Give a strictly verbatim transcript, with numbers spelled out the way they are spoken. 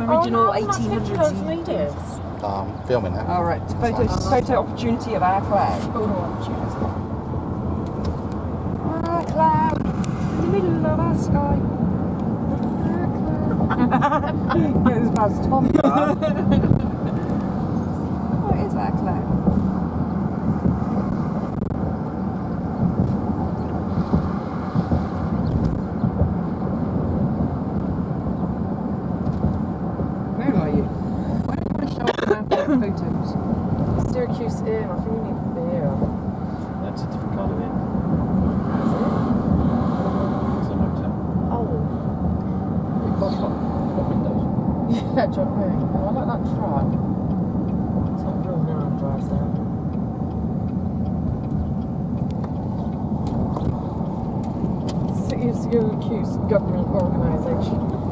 original oh, no, eighteen hundreds natives. Um, filming that. All right, photo, photo opportunity of our flag. Photo opportunity. Ah, cloud in the middle of our sky. Goes past Tom. What is that cloud? Where are you? Why don't I show up our photos? Syracuse Inn, I think we need beer. That's a different kind of inn. Is it? It's a hotel. Oh. Big box got windows. Yeah, John May. Oh, I like that truck. It's not real now and drives there. City of Syracuse Government Organisation.